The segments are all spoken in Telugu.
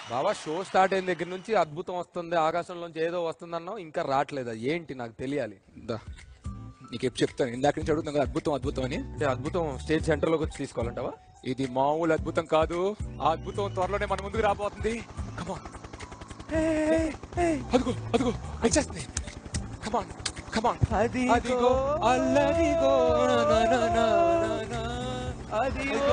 బాబా షో స్టార్ట్ అయిన దగ్గర నుంచి అద్భుతం వస్తుంది, ఆకాశంలోంచి ఏదో వస్తుందన్నావు, ఇంకా రావట్లేదు. ఏంటి నాకు తెలియాలి. నీకు ఎప్పుడు చెప్తాను, ఇందాక నుంచి అడుగుతాను కదా అద్భుతం అద్భుతం అని. అంటే అద్భుతం స్టేజ్ సెంటర్ లోకి వచ్చి తీసుకోవాలంటావా? ఇది మామూలు అద్భుతం కాదు, ఆ అద్భుతం త్వరలోనే మన ముందుకు రాబోతుంది. కమాన్, అదిగో అదిగో వచ్చేస్తుంది. కమాన్ కమాన్, అదిగో అల్లదిగో అదిగో.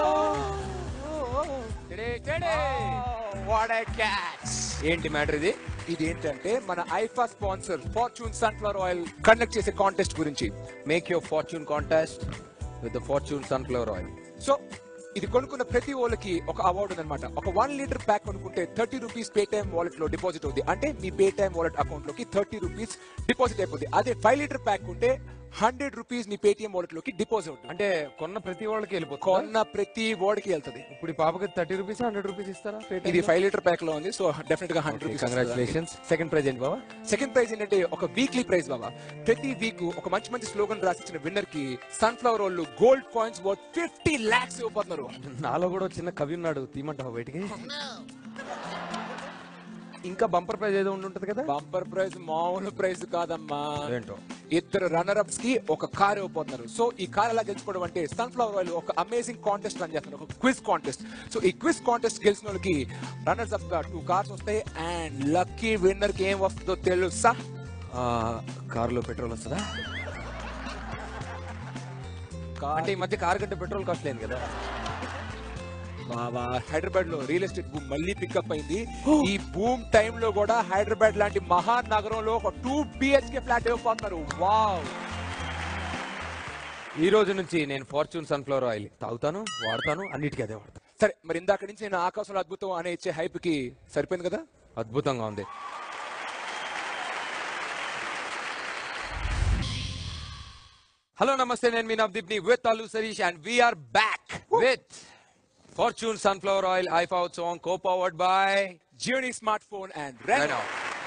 What a catch! ఏంటి మ్యాటర్ ఇది? ఇది ఏంటంటే మన IIFA sponsor Fortune sunflower oil conduct చేసే కాంటెస్ట్ గురించి. Make your fortune contest with the Fortune sunflower oil. So ఇది కొనుక్కున్న ప్రతి వాళ్ళకి ఒక అవార్డు ఉందన్నమాట. ఒక 1 లీటర్ ప్యాక్ కొనుక్కుంటే 30 రూపీస్ పేటిఎం వాలెట్ లో డిపాజిట్ అవుతుంది. అంటే మీ పేటిఎం వాలెట్ అకౌంట్ లోకి 30 రూపీస్ డిపాజిట్ అయిపోతుంది. అదే 5 లీటర్ ప్యాక్ ఉంటే 100 రూపీస్ మీ పేటిఎం వాలెట్ లోకి డిపాజిట్ అవుతుంది. అంటే కొన్న ప్రతి వాళ్ళకి వెళ్ళిపోతుంది. కొన్న ప్రతి వాడికి వెళ్తుంది. ఇప్పుడు ఈ పాపకి 30 రూపీస్ 100 రూపీస్ ఇస్తారా? ఇది 5 లీటర్ ప్యాక్ లో ఉంది. సో డెఫినెట్ గా 100 రూపీస్. కంగ్రాచులేషన్స్. సెకండ్ ప్రైజ్ ఏంటి బాబా? సెకండ్ ప్రైజ్ ఏంటంటే ఒక వీక్లీ ప్రైజ్ బాబా. ప్రతి వీక్ ఒక మంచి మంచి స్లోగన్ రాసిచ్చిన విన్నర్ కి సన్ఫ్లవర్ వాళ్ళు గోల్డ్ కాయిన్స్ వర్త్ 50 lakhs ఇవ్వబోతున్నారు. నాలో కూడా చిన్న కవి ఉన్నాడు, తీయమంటావా బయటికి? ఇంకా బంపర్ ప్రైజ్ ఏదో ఉంటుంటది కదా? బంపర్ ప్రైజ్ మామూలు ప్రైజ్ కాదమ్మా. ఏంటో? 2 రన్నర్ అప్స్ కి ఒక కార్ ఇవ్వబోతున్నారు. సో ఈ కార్ ఎలా గెలుచుకోవడం అంటే సన్ఫ్లవర్ ఆయిల్ ఒక అమేజింగ్ కాంటెస్ట్ రన్ చేస్తున్నారు, ఒక క్విజ్ కాంటెస్ట్. సో ఈ క్విజ్ కాంటెస్ట్ గెలిచిన వాళ్ళకి రన్నర్స్ అప్ గా 2 కార్స్ వస్తాయి. అండ్ లక్కీ విన్నర్ కి ఏం వస్తుందో తెలుసా? కారులో పెట్రోల్ వస్తుందా? అంటే ఈ మధ్య కార్ కంటే పెట్రోల్ కాస్ట్ లేదు కదా బాబా. హైదరాబాద్ లో రియల్ ఎస్టేట్ బూమ్ మళ్ళీ పికప్ అయింది. ఈ బూమ్ టైమ్ లో కూడా హైదరాబాద్ లాంటి మహానగరంలో ఒక 2 BHK ఫ్లాట్ ఇవ్వబోతున్నారు. వావ్! ఈ రోజు నుంచి నేను ఫార్చ్యూన్ సన్ఫ్లవర్ ఆయిల్ తాగుతాను, వాడతాను, అన్నిటికీ అదే వాడతాను. సరే, మరి ఇందాక నుంచి నేను ఆకాశంలో అద్భుతం అనే ఇచ్చే హైప్ కి సరిపోయింది కదా? అద్భుతంగా ఉంది. హలో నమస్తే, నేను మీ నవదీప్ ని with Allu Sirish and we are back with Fortune sunflower oil IIFA song co powered by Gionee smart phone and Reno.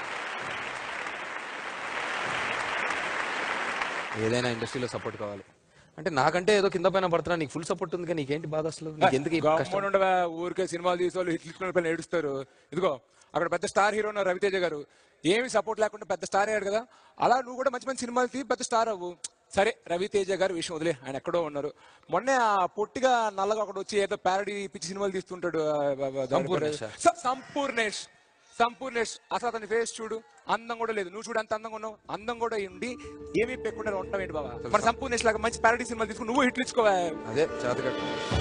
ఏదైనా ఇండస్ట్రీలో సపోర్ట్ కావాలి అంటే నాకంటే ఏదో కింద పైన పడుతున్నా, నీకు ఫుల్ సపోర్ట్ ఉంది. నీకేంటి బాధ అసలు? ఎందుకు ఉండవా? ఊరికే సినిమాలు తీసే వాళ్ళు హిట్లు ఇచ్చిన పైన ఏడుస్తారు. ఇదిగో అక్కడ పెద్ద స్టార్ హీరో ఉన్నారు రవితేజ గారు. ఏమి సపోర్ట్ లేకుండా పెద్ద స్టార్ అయ్యాడు కదా. అలా నువ్వు కూడా మంచి మంచి సినిమాలు తీ, పెద్ద స్టార్ అవ్వు. సరే, రవితేజ గారు విషయం వదిలే, ఆయన ఎక్కడో ఉన్నారు. మొన్నే ఆ పొట్టిగా నల్లగా ఒకటి వచ్చి ఏదో ప్యారడీ పిచ్చి సినిమాలు తీస్తుంటాడు సంపూర్ణేష్. అసలు అతని ఫేస్ చూడు, అందం కూడా లేదు. నువ్వు చూడు అంత అందంగా ఉన్నావు. అందం కూడా ఉండి ఏమీ పెట్టుకుంటే ఉంటావు ఏంటి బాబా? మన సంపూర్ణేష్ లాగా మంచి ప్యారడీ సినిమాలు తీసుకుని నువ్వు హిట్లు ఇచ్చుకోవా? అదే చేతకట్టు.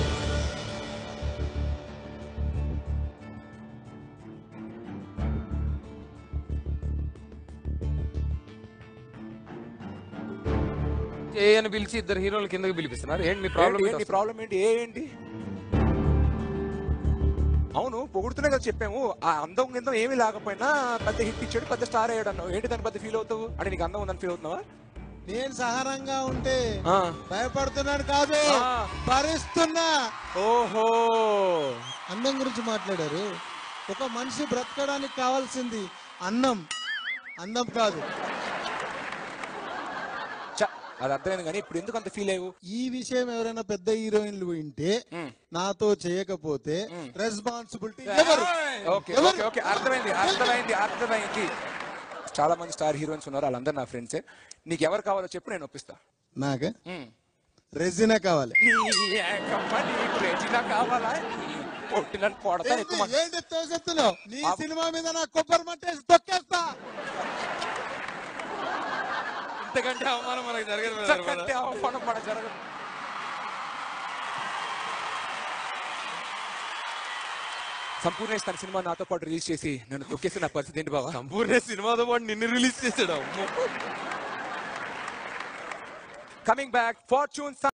ఏ అని పిలిచి 2 హీరోలు కిందకి పిలిపిస్తున్నారు. ఏంటి మీ ప్రాబ్లం ఏంటి? ఏంటి? అవును, పొగుడుతూనే కదా చెప్పాము. ఆ అందం కింద ఏమీ లేకపోయినా పెద్ద హిట్ ఇచ్చాడు, పెద్ద స్టార్ అయ్యాడు అన్నావు. ఏంటి దాని పెద్ద ఫీల్ అవుతావు? అంటే నీకు అందం ఉందని ఫీల్ అవుతున్నావా? నేను సహనంగా ఉంటే భయపడుతున్నాడు కాదు, భరిస్తున్నా. ఓహో, అందం గురించి మాట్లాడారు. ఒక మనిషి బ్రతకడానికి కావాల్సింది అన్నం, అందం కాదు. అది అర్థమైంది. కానీ ఇప్పుడు ఎందుకు అంత ఫీల్ అయ్యావు? ఈ విషయం ఎవరైనా పెద్ద హీరోయిన్లు వింటే, నాతో చేయకపోతే రెస్పాన్సిబిలిటీ ఎవరు? అర్థమైంది. చాలా మంది స్టార్ హీరోయిన్స్ ఉన్నారు, వాళ్ళందరూ నా ఫ్రెండ్సే. నీకు ఎవరు కావాలో చెప్పు, నేను ఒప్పిస్తా. నాకు రెజినా కావాలి. రెజినా కావాలా? ఏంటి తోసెత్తున్నావు? నీ సినిమా మీద నా కొబ్బరి మట్టేసి తొక్కేస్తా. ఇంతకంటే అవమానం మనకు జరగదు. సంపూర్ణేష్ తన సినిమా నాతో పాటు రిలీజ్ చేసి నన్ను తొక్కేసి నా పరిస్థితి ఏంటి బాబా? సంపూర్ణేష్ సినిమాతో పాటు నిన్ను రిలీజ్ చేసాడు. Coming back fortune